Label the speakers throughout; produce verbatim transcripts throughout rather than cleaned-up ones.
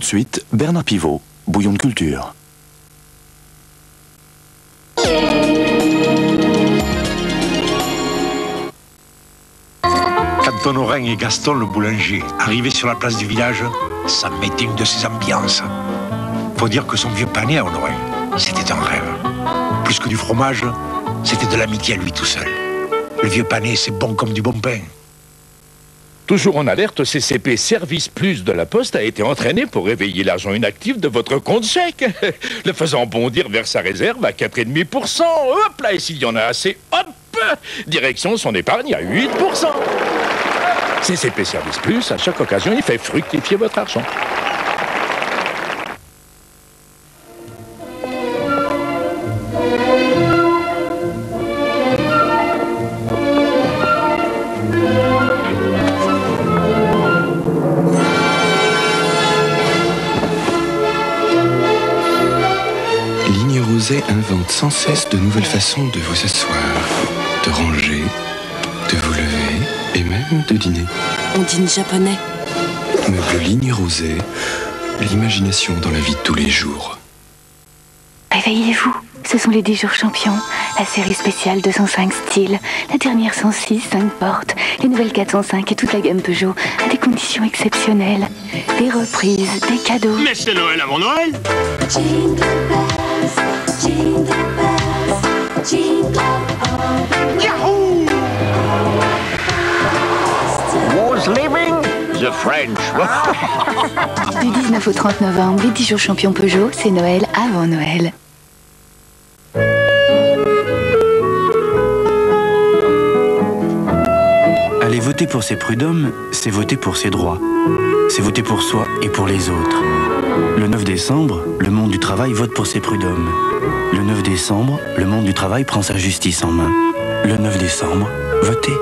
Speaker 1: de suite, Bernard Pivot, Bouillon de culture.
Speaker 2: Quand Honorin et Gaston, le boulanger, arrivaient sur la place du village, ça mettait une de ces ambiances. Faut dire que son vieux panier à Honorin, c'était un rêve. Plus que du fromage, c'était de l'amitié à lui tout seul. Le vieux panier, c'est bon comme du bon pain.
Speaker 3: Toujours en alerte, C C P Service Plus de la Poste a été entraîné pour réveiller l'argent inactif de votre compte chèque, le faisant bondir vers sa réserve à quatre virgule cinq pour cent. Hop là, et s'il y en a assez, hop, direction son épargne à huit pour cent. C C P Service Plus, à chaque occasion, il fait fructifier votre argent.
Speaker 4: Invente sans cesse de nouvelles façons de vous asseoir, de ranger, de vous lever et même de dîner.
Speaker 5: On dîne japonais.
Speaker 4: Meuble Ligne Rosée, l'imagination dans la vie de tous les jours.
Speaker 6: Réveillez-vous, ce sont les dix jours champions, la série spéciale deux cent cinq styles, la dernière cent six, cinq portes, les nouvelles quatre cent cinq et toute la gamme Peugeot à des conditions exceptionnelles. Des reprises, des cadeaux.
Speaker 7: Mais c'est Noël avant Noël.
Speaker 8: Jingle bells, jingle bells, jingle all the way.
Speaker 7: Yahoo! Who's living? The French.
Speaker 6: Du dix-neuf au trente novembre, les dix jours champions Peugeot, c'est Noël avant Noël.
Speaker 9: Aller voter pour ses prud'hommes, c'est voter pour ses droits. C'est voter pour soi et pour les autres. Le neuf décembre, le monde du travail vote pour ses prud'hommes. Le neuf décembre, le monde du travail prend sa justice en main. Le neuf décembre, votez.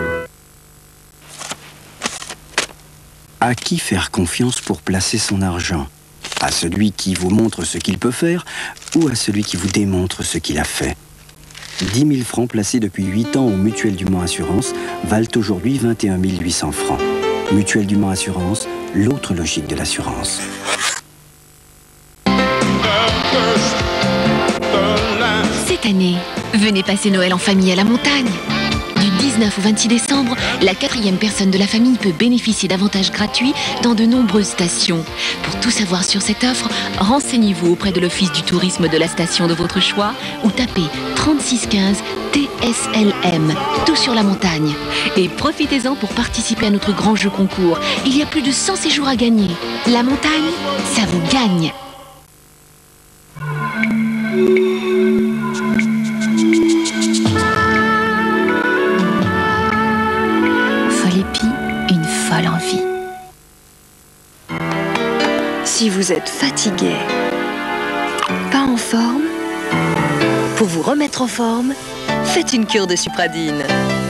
Speaker 10: À qui faire confiance pour placer son argent? À celui qui vous montre ce qu'il peut faire ou à celui qui vous démontre ce qu'il a fait? dix mille francs placés depuis huit ans au Mutuelle du Mans Assurance valent aujourd'hui vingt et un mille huit cents francs. Mutuelle du Mans Assurance, l'autre logique de l'assurance.
Speaker 11: Cette année, venez passer Noël en famille à la montagne. Du dix-neuf au vingt-six décembre, la quatrième personne de la famille peut bénéficier d'avantages gratuits dans de nombreuses stations. Pour tout savoir sur cette offre, renseignez-vous auprès de l'Office du tourisme de la station de votre choix ou tapez trente-six quinze T S L M, tout sur la montagne. Et profitez-en pour participer à notre grand jeu concours. Il y a plus de cent séjours à gagner. La montagne, ça vous gagne.
Speaker 6: Une folle envie.
Speaker 5: Si vous êtes fatigué, pas en forme, pour vous remettre en forme, faites une cure de Supradine.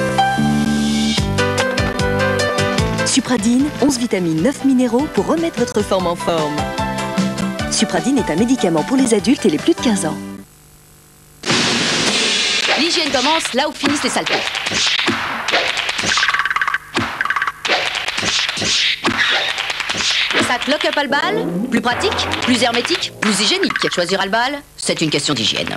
Speaker 5: Supradine, onze vitamines, neuf minéraux pour remettre votre forme en forme. Supradine est un médicament pour les adultes et les plus de quinze ans.
Speaker 12: L'hygiène commence là où finissent les saletés. Sac lock-up Albal, plus pratique, plus hermétique, plus hygiénique. Choisir Albal, c'est une question d'hygiène.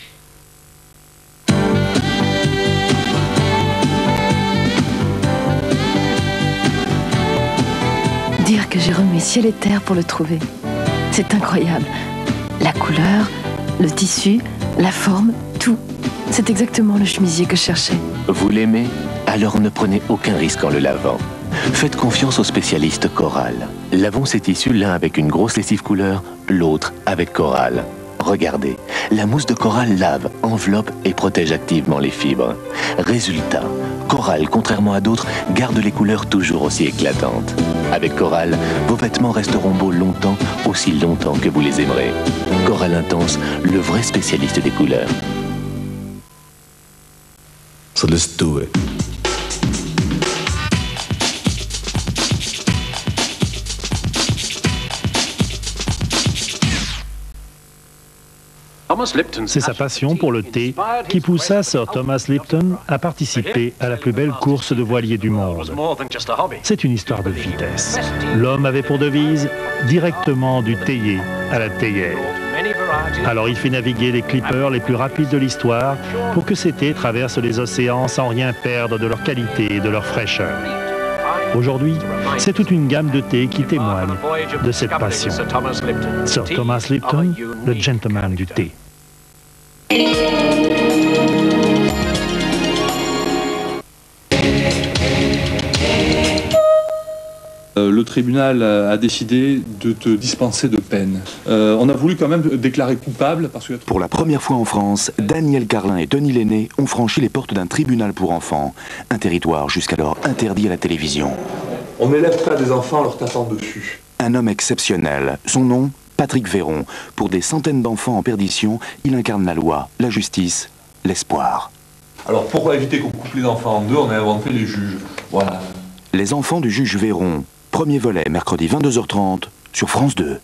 Speaker 6: Dire que j'ai remué ciel et terre pour le trouver. C'est incroyable. La couleur, le tissu, la forme, tout. C'est exactement le chemisier que je cherchais.
Speaker 13: Vous l'aimez? Alors ne prenez aucun risque en le lavant. Faites confiance aux spécialistes Coral. Lavons ces tissus l'un avec une grosse lessive couleur, l'autre avec Coral. Regardez, la mousse de Coral lave, enveloppe et protège activement les fibres. Résultat, Coral, contrairement à d'autres, garde les couleurs toujours aussi éclatantes. Avec Coral, vos vêtements resteront beaux longtemps, aussi longtemps que vous les aimerez. Coral Intense, le vrai spécialiste des couleurs.
Speaker 14: So let's do it.
Speaker 15: C'est sa passion pour le thé qui poussa Sir Thomas Lipton à participer à la plus belle course de voilier du monde. C'est une histoire de vitesse. L'homme avait pour devise directement du théier à la théière. Alors il fait naviguer les clippers les plus rapides de l'histoire pour que ces thés traversent les océans sans rien perdre de leur qualité et de leur fraîcheur. Aujourd'hui, c'est toute une gamme de thés qui témoigne de cette passion. Sir Thomas Lipton, le gentleman du thé.
Speaker 16: Euh, le tribunal a, a décidé de te dispenser de peine. Euh, on a voulu quand même déclarer coupable parce que...
Speaker 1: Pour la première fois en France, Daniel Carlin et Denis Lenné ont franchi les portes d'un tribunal pour enfants, un territoire jusqu'alors interdit à la télévision.
Speaker 16: On n'élève pas des enfants en leur tapant dessus.
Speaker 1: Un homme exceptionnel, son nom, Patrick Véron. Pour des centaines d'enfants en perdition, il incarne la loi, la justice, l'espoir.
Speaker 16: Alors pourquoi éviter qu'on coupe les enfants en deux, on a inventé les juges. Voilà.
Speaker 1: Les enfants du juge Véron. Premier volet, mercredi vingt-deux heures trente, sur France deux.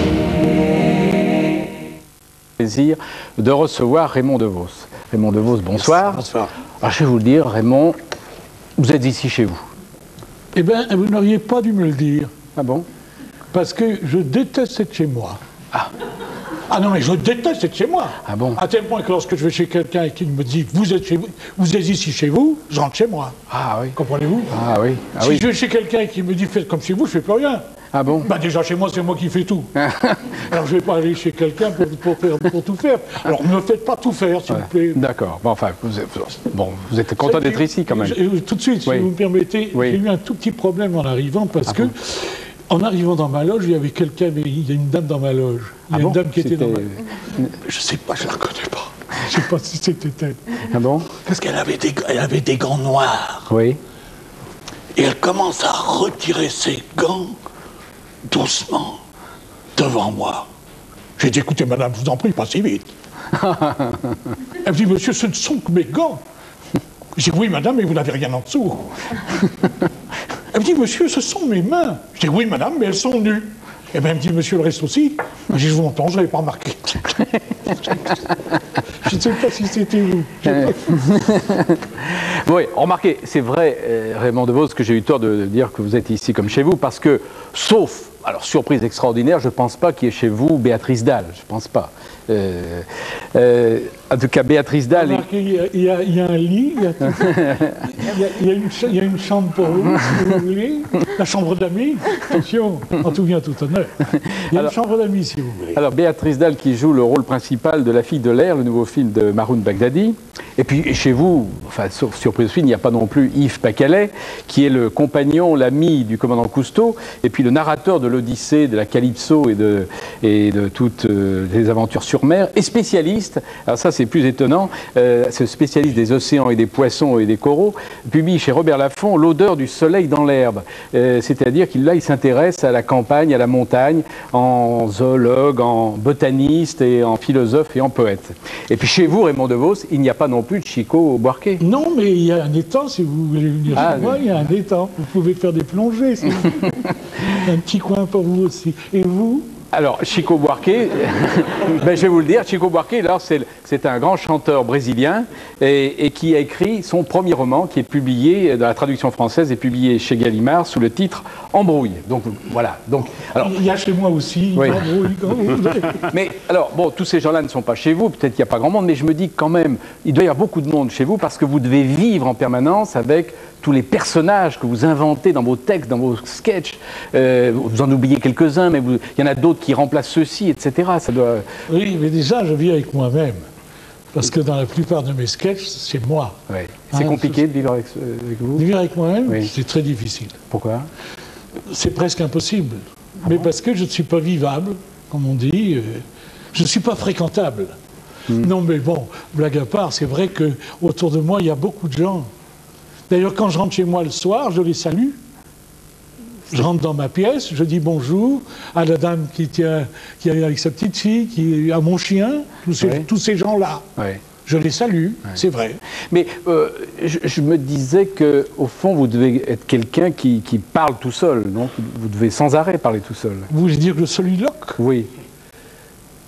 Speaker 17: Plaisir de recevoir Raymond DeVos. Raymond DeVos, bonsoir.
Speaker 18: Bonsoir.
Speaker 17: Alors, je vais vous le dire, Raymond, vous êtes ici chez vous.
Speaker 18: Eh bien, vous n'auriez pas dû me le dire.
Speaker 17: Ah bon?
Speaker 18: Parce que je déteste être chez moi.
Speaker 17: Ah.
Speaker 18: Ah non, mais je déteste être chez moi.
Speaker 17: Ah bon?
Speaker 18: À tel point que lorsque je vais chez quelqu'un et qu'il me dit vous êtes chez vous, vous êtes ici chez vous, je rentre chez moi.
Speaker 17: Ah oui.
Speaker 18: Comprenez-vous?
Speaker 17: Ah oui. Ah,
Speaker 18: si
Speaker 17: oui.
Speaker 18: je vais chez quelqu'un et qu'il me dit faites comme chez vous, je fais plus rien.
Speaker 17: Ah bon?
Speaker 18: Bah déjà chez moi, c'est moi qui fais tout. Alors je vais pas aller chez quelqu'un pour, pour, faire, pour tout faire. Alors ne me faites pas tout faire, s'il
Speaker 17: Ouais.
Speaker 18: vous plaît.
Speaker 17: D'accord. Bon, enfin, vous êtes, bon, vous êtes content d'être ici quand même.
Speaker 18: Je, tout de suite, si
Speaker 17: Oui.
Speaker 18: vous me permettez,
Speaker 17: Oui.
Speaker 18: j'ai eu un tout petit problème en arrivant parce
Speaker 17: Ah
Speaker 18: que
Speaker 17: bon?
Speaker 18: en arrivant dans ma loge, il y avait quelqu'un, mais il y a une dame dans ma loge. Il y a
Speaker 17: Ah
Speaker 18: une
Speaker 17: bon?
Speaker 18: dame qui était dans ma
Speaker 17: C'était-
Speaker 18: loge. Je sais pas, je la connais pas. Je sais pas si c'était elle.
Speaker 17: Ah bon?
Speaker 18: Parce qu'elle avait des, elle avait des gants noirs.
Speaker 17: Oui.
Speaker 18: Et elle commence à retirer ses gants doucement devant moi. J'ai dit, écoutez, madame, je vous en prie, pas si vite. Elle me dit, monsieur, ce ne sont que mes gants. J'ai dit, oui, madame, mais vous n'avez rien en dessous. Elle me dit, monsieur, ce sont mes mains. Je dis, oui, madame, mais elles sont nues. Et bien, elle me dit, monsieur, le reste aussi. J'ai dit, je vous entends, je n'avais pas remarqué. Je ne sais pas si c'était vous.
Speaker 17: Euh. Oui, remarquez, c'est vrai, euh, Raymond DeVos, que j'ai eu tort de dire que vous êtes ici comme chez vous, parce que, sauf, alors surprise extraordinaire, je ne pense pas qu'il y ait chez vous Béatrice Dalle, je ne pense pas. Euh, euh, en tout cas, Béatrice Dalle...
Speaker 18: Remarquez, il y, a, il, y a, il y a un lit, il y a, tout- il y a- il y a une, cha- il y a une chambre pour vous, si vous voulez, la chambre d'amis, attention, en tout bien, tout honneur. Il y a
Speaker 17: Alors-
Speaker 18: une chambre d'amis, si vous voulez.
Speaker 17: Alors, Béatrice Dalle qui joue le rôle principal de La fille de l'air, le nouveau film de Maroun Baghdadi. Et puis, chez vous, enfin, sauf surprise aussi, il n'y a pas non plus Yves Pacalet, qui est le compagnon, l'ami du commandant Cousteau, et puis le narrateur de l'Odyssée, de la Calypso et de, et de toutes euh, les aventures sur mer, et spécialiste, alors ça c'est plus étonnant, euh, ce spécialiste des océans et des poissons et des coraux, publie chez Robert Laffont L'odeur du soleil dans l'herbe. Euh, C'est-à-dire qu'il là, il s'intéresse à la campagne, à la montagne, en zoologue, en botaniste, et en philosophe et en poète. Et puis chez vous, Raymond DeVos, il n'y a pas non plus de Chico Buarque.
Speaker 18: Non, mais il y a un étang, si vous voulez venir
Speaker 17: Ah,
Speaker 18: chez moi,
Speaker 17: oui.
Speaker 18: il y a un étang. Vous pouvez faire des plongées, si vous voulez. Un petit coin pour vous aussi. Et vous?
Speaker 17: Alors, Chico Buarque, ben, je vais vous le dire, Chico Buarque, alors, c'est, c'est un grand chanteur brésilien et, et qui a écrit son premier roman qui est publié, dans la traduction française, est publié chez Gallimard sous le titre Embrouille. Donc, voilà. Donc, alors,
Speaker 18: Il y a chez moi aussi.
Speaker 17: Oui.
Speaker 18: Embrouille, quand vous voulez.
Speaker 17: mais alors, bon, tous ces gens-là ne sont pas chez vous, peut-être qu'il n'y a pas grand monde, mais je me dis que quand même, il doit y avoir beaucoup de monde chez vous parce que vous devez vivre en permanence avec tous les personnages que vous inventez dans vos textes, dans vos sketchs. Euh, vous en oubliez quelques-uns, mais vous- il y en a d'autres qui remplacent ceux-ci, et cetera. Ça doit...
Speaker 18: Oui, mais déjà, je vis avec moi-même. Parce que dans la plupart de mes sketchs, c'est moi.
Speaker 17: Ouais. C'est
Speaker 18: Hein,
Speaker 17: compliqué de vivre avec, avec vous?
Speaker 18: De vivre avec moi-même,
Speaker 17: Oui.
Speaker 18: c'est très difficile.
Speaker 17: Pourquoi?
Speaker 18: C'est presque impossible. Mais parce que je ne suis pas vivable, comme on dit, euh, je ne suis pas fréquentable. Non, mais bon, blague à part, c'est vrai que autour de moi, il y a beaucoup de gens. D'ailleurs, quand je rentre chez moi le soir, je les salue. Je rentre dans ma pièce, je dis bonjour à la dame qui tient, qui est avec sa petite fille, qui est à mon chien, tous ces,
Speaker 17: Ouais.
Speaker 18: tous ces gens-là.
Speaker 17: Ouais.
Speaker 18: Je les salue, c'est vrai.
Speaker 17: Mais euh, je, je me disais qu'au fond, vous devez être quelqu'un qui, qui parle tout seul, non? Vous devez sans arrêt parler tout seul.
Speaker 18: Vous voulez dire le soliloque?
Speaker 17: Oui.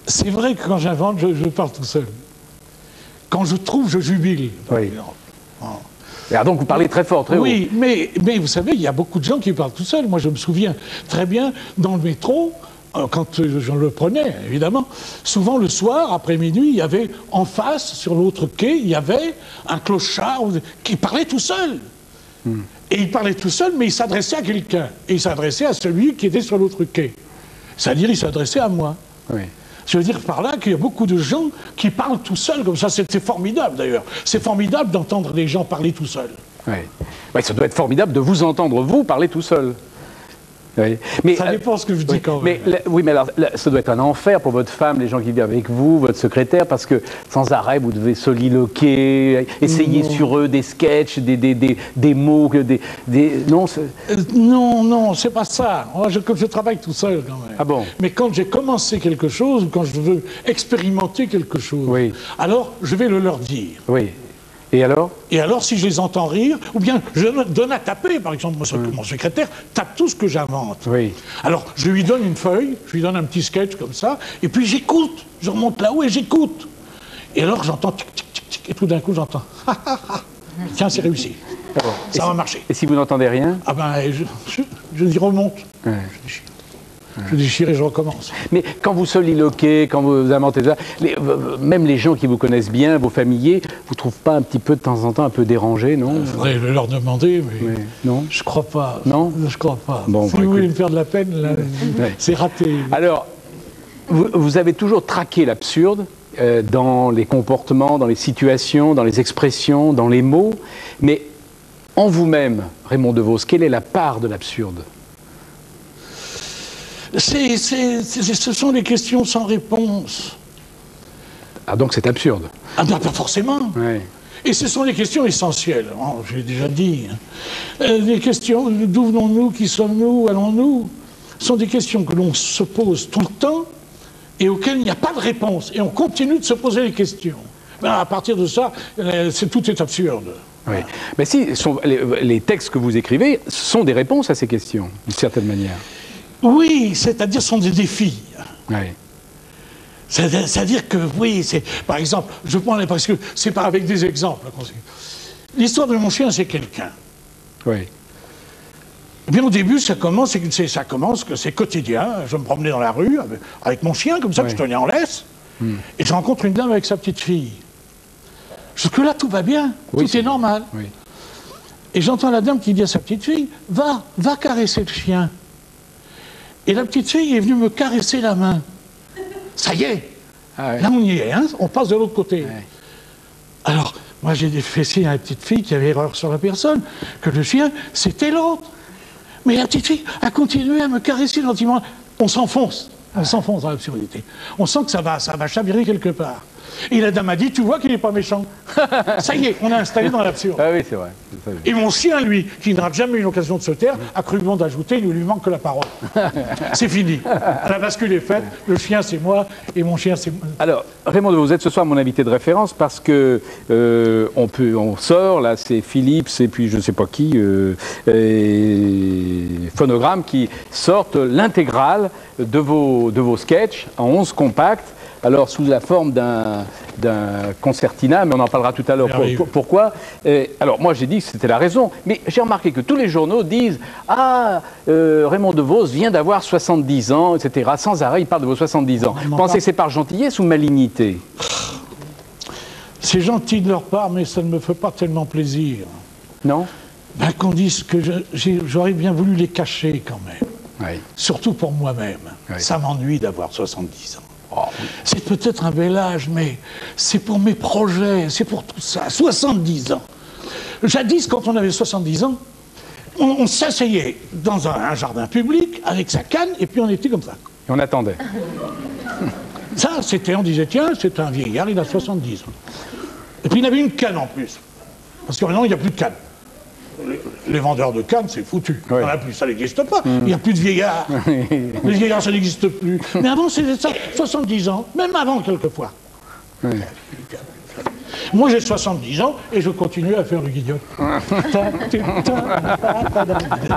Speaker 18: c'est vrai que quand j'invente, je, je parle tout seul. Quand je trouve, je jubile.
Speaker 17: Oui. Alors donc vous parlez très fort, très haut.
Speaker 18: Oui, mais, mais vous savez, il y a beaucoup de gens qui parlent tout seuls. Moi, je me souviens très bien, dans le métro, euh, quand je le prenais, évidemment, souvent le soir, après minuit, il y avait en face, sur l'autre quai, il y avait un clochard qui parlait tout seul. Hmm. Et il parlait tout seul, mais il s'adressait à quelqu'un. Et il s'adressait à celui qui était sur l'autre quai. C'est-à-dire, il s'adressait à moi. Oui. Je veux dire par là qu'il y a beaucoup de gens qui parlent tout seuls, comme ça, c'est formidable d'ailleurs. C'est formidable d'entendre des gens parler tout seuls.
Speaker 17: Oui. Oui, ça doit être formidable de vous entendre, vous, parler tout seul. Oui. Mais,
Speaker 18: ça dépend ce que je dis oui, quand même.
Speaker 17: Mais, oui, mais alors, là, ça doit être un enfer pour votre femme, les gens qui vivent avec vous, votre secrétaire, parce que sans arrêt, vous devez soliloquer, essayer non. sur eux des sketchs, des, des, des, des mots, des... des... Non,
Speaker 18: euh, non, non, c'est pas ça. Moi, je, je travaille tout seul quand même.
Speaker 17: Ah bon?
Speaker 18: Mais quand j'ai commencé quelque chose, ou quand je veux expérimenter quelque chose, oui. alors je vais le leur dire.
Speaker 17: Oui. Et alors?
Speaker 18: Et alors, si je les entends rire, ou bien je donne à taper, par exemple, mon, mmh. mon secrétaire tape tout ce que j'invente.
Speaker 17: Oui.
Speaker 18: Alors, je lui donne une feuille, je lui donne un petit sketch comme ça, et puis j'écoute. Je remonte là-haut et j'écoute. Et alors, j'entends tic, tic, tic, tic, et tout d'un coup, j'entends ha, ha, ha. Tiens, c'est réussi. Ah bon. Ça et va
Speaker 17: si,
Speaker 18: marcher.
Speaker 17: Et si vous n'entendez rien?
Speaker 18: Ah ben, je, je, je y remonte. Ouais. Je déchire. Je déchire et je recommence.
Speaker 17: Mais quand vous soliloquez, quand vous inventez ça, les, même les gens qui vous connaissent bien, vos familiers, vous ne trouvent pas un petit peu de temps en temps un peu dérangés, non?
Speaker 18: Il faudrait leur demander, mais,
Speaker 17: mais non.
Speaker 18: Je crois pas.
Speaker 17: Non,
Speaker 18: je crois pas.
Speaker 17: Bon,
Speaker 18: si vous voulez me faire de la peine, là, ouais. c'est raté.
Speaker 17: Alors, vous, vous avez toujours traqué l'absurde euh, dans les comportements, dans les situations, dans les expressions, dans les mots, mais en vous-même, Raymond DeVos, quelle est la part de l'absurde?
Speaker 18: C'est, c'est, c'est, ce sont des questions sans réponse.
Speaker 17: Ah, donc c'est absurde?
Speaker 18: Ah, ben, pas forcément.
Speaker 17: Ouais.
Speaker 18: Et ce sont des questions essentielles. Oh, j'ai déjà dit. Euh, des questions, d'où venons-nous, qui sommes-nous, allons-nous, sont des questions que l'on se pose tout le temps et auxquelles il n'y a pas de réponse. Et on continue de se poser les questions. Ben, à partir de ça, c'est, tout est absurde.
Speaker 17: Oui. Mais si sont, les, les textes que vous écrivez sont des réponses à ces questions, d'une certaine manière.
Speaker 18: Oui, c'est-à-dire ce sont des défis.
Speaker 17: Oui.
Speaker 18: C'est-à-dire que, oui, c'est, par exemple, je prends les, parce que c'est pas avec des exemples. L'histoire de mon chien, c'est quelqu'un.
Speaker 17: Oui.
Speaker 18: Eh bien, au début, ça commence, c'est, ça commence que c'est quotidien. Je me promenais dans la rue avec, avec mon chien, comme ça, oui. Je tenais en laisse, hmm. et je rencontre une dame avec sa petite fille. Jusque-là, tout va bien, oui, tout est, est normal.
Speaker 17: Oui.
Speaker 18: Et j'entends la dame qui dit à sa petite fille, va, va caresser le chien. Et la petite fille est venue me caresser la main. Ça y est, ah ouais. Là on y est, hein, on passe de l'autre côté. Ouais. Alors, moi j'ai fait signe à la petite fille qui avait erreur sur la personne, que le chien, c'était l'autre. Mais la petite fille a continué à me caresser gentiment. On s'enfonce, on s'enfonce dans l'absurdité. On sent que ça va, ça va chavirer quelque part. Et la dame a dit, tu vois qu'il n'est pas méchant. Ça y est, on a installé dans l'absurde.
Speaker 17: Ah oui, c'est vrai.
Speaker 18: Et mon chien, lui, qui n'a jamais eu l'occasion de se taire, a cru bon d'ajouter, il ne lui manque que la parole. C'est fini. La bascule est faite, le chien c'est moi, et mon chien c'est moi.
Speaker 17: Alors, Raymond, vous êtes ce soir mon invité de référence parce que euh, on, peut, on sort, là c'est Philips et puis je ne sais pas qui, euh, et Phonogramme, qui sortent l'intégrale de vos, de vos sketchs en onze compacts. Alors, sous la forme d'un concertina, mais on en parlera tout à l'heure. Pour, pour, pourquoi euh, Alors, moi, j'ai dit que c'était la raison, mais j'ai remarqué que tous les journaux disent « Ah, euh, Raymond DeVos vient d'avoir soixante-dix ans, et cetera » Sans arrêt, il parle de vos soixante-dix ans. Vous pensez que c'est par gentillesse ou malignité?
Speaker 18: C'est gentil de leur part, mais ça ne me fait pas tellement plaisir.
Speaker 17: Non?
Speaker 18: Ben, qu'on dise que j'aurais bien voulu les cacher quand même.
Speaker 17: Oui.
Speaker 18: Surtout pour moi-même. Oui. Ça m'ennuie d'avoir soixante-dix ans.
Speaker 17: Oh.
Speaker 18: C'est peut-être un bel âge, mais c'est pour mes projets, c'est pour tout ça. soixante-dix ans. Jadis, quand on avait soixante-dix ans, on, on s'asseyait dans un, un jardin public avec sa canne, et puis on était comme ça.
Speaker 17: Et on attendait.
Speaker 18: Ça, c'était, on disait, tiens, c'est un vieillard, il a soixante-dix ans. Et puis il avait une canne en plus. Parce que maintenant, il n'y a plus de canne. Les, les vendeurs de cannes, c'est foutu. Oui. On a plus, ça n'existe pas. Mmh. Il n'y a plus de vieillards. Les vieillards, ça n'existe plus. Mais avant, c'était ça, soixante-dix ans, même avant, quelquefois. Oui. Moi, j'ai soixante-dix ans et je continue à faire le guignol.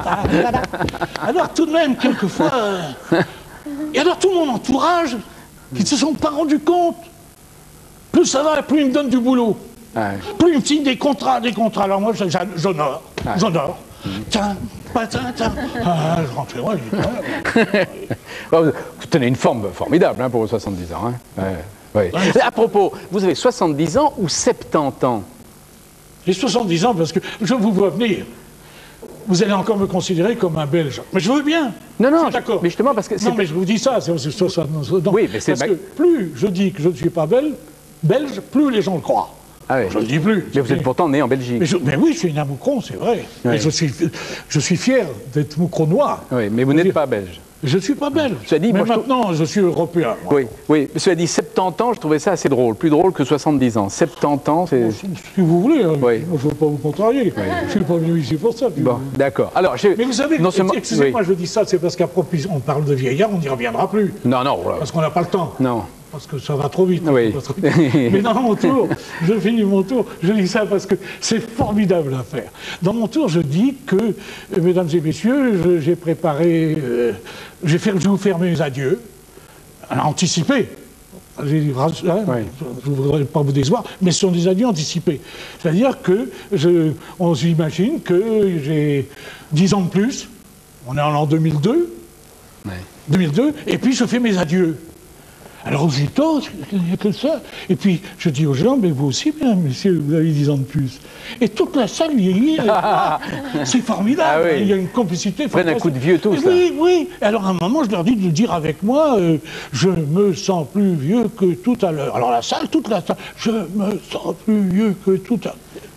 Speaker 18: Alors, tout de même, quelquefois... Euh... Et alors, tout mon entourage qui ne se sont pas rendus compte. Plus ça va, plus ils me donnent du boulot.
Speaker 17: Ouais.
Speaker 18: Plus ils me signent des contrats, des contrats. Alors moi, j'honore,
Speaker 17: Ouais.
Speaker 18: j'honore. Tiens, pas tiens, tiens. Ah, je rentre chez moi, je dis, ouais.
Speaker 17: Oh, vous tenez une forme formidable hein, pour vos soixante-dix ans. Hein. Ouais, ouais. À propos, vous avez soixante-dix ans ou soixante-dix ans?
Speaker 18: J'ai soixante-dix ans parce que je vous vois venir. Vous allez encore me considérer comme un Belge. Mais je veux bien.
Speaker 17: Non, non,
Speaker 18: d'accord.
Speaker 17: Mais justement, parce que
Speaker 18: non, mais je vous dis ça, c'est soixante-dix ans.
Speaker 17: Oui, mais c'est
Speaker 18: parce que plus je dis que je ne suis pas belge, belge, plus les gens le croient.
Speaker 17: Ah oui.
Speaker 18: Je ne le dis plus.
Speaker 17: Mais vous êtes pourtant né en Belgique.
Speaker 18: Mais, je, mais oui, je suis né à Moucron, c'est vrai.
Speaker 17: Oui.
Speaker 18: Et je suis, je suis fier d'être moucronois.
Speaker 17: Oui, mais vous n'êtes pas belge.
Speaker 18: Je ne suis pas belge.
Speaker 17: Cela dit,
Speaker 18: mais
Speaker 17: moi,
Speaker 18: maintenant, je, je suis européen. Moi.
Speaker 17: Oui, oui. Cela dit, soixante-dix ans, je trouvais ça assez drôle. Plus drôle que soixante-dix ans. soixante-dix ans, c'est...
Speaker 18: Si vous voulez, hein,
Speaker 17: oui.
Speaker 18: je ne veux pas vous contrarier. Oui. Je ne suis pas venu ici pour ça.
Speaker 17: Bon, d'accord. Alors, je...
Speaker 18: Mais vous savez,
Speaker 17: non seulement...
Speaker 18: excusez-moi,
Speaker 17: oui.
Speaker 18: je dis ça, c'est parce qu'à propos, on parle de vieillard, on n'y reviendra plus.
Speaker 17: Non, non. Voilà.
Speaker 18: Parce qu'on n'a pas le temps.
Speaker 17: Non.
Speaker 18: Parce que ça va trop vite.
Speaker 17: Oui.
Speaker 18: Trop vite. Mais dans mon tour, je finis mon tour, je dis ça parce que c'est formidable à faire. Dans mon tour, je dis que, euh, mesdames et messieurs, j'ai préparé, euh, je vais vous faire mes adieux, anticipés. J'ai dit, hein, oui. Je ne voudrais pas vous décevoir, mais ce sont des adieux anticipés. C'est-à-dire que je, on s'imagine que j'ai dix ans de plus, on est en l'an deux mille deux, oui. deux mille deux, et puis je fais mes adieux. Alors vous dites, oh, il n'y a que ça. Et puis je dis aux gens, mais vous aussi, mesdames, messieurs, vous avez dix ans de plus. Et toute la salle vieillit. C'est formidable. Ah oui. Il y a une complicité.
Speaker 17: Ils prennent un coup de vieux tous.
Speaker 18: Oui, oui. Alors à un moment, je leur dis de le dire avec moi, euh, je me sens plus vieux que tout à l'heure. Alors la salle, toute la salle, je me sens plus vieux que tout à l'heure.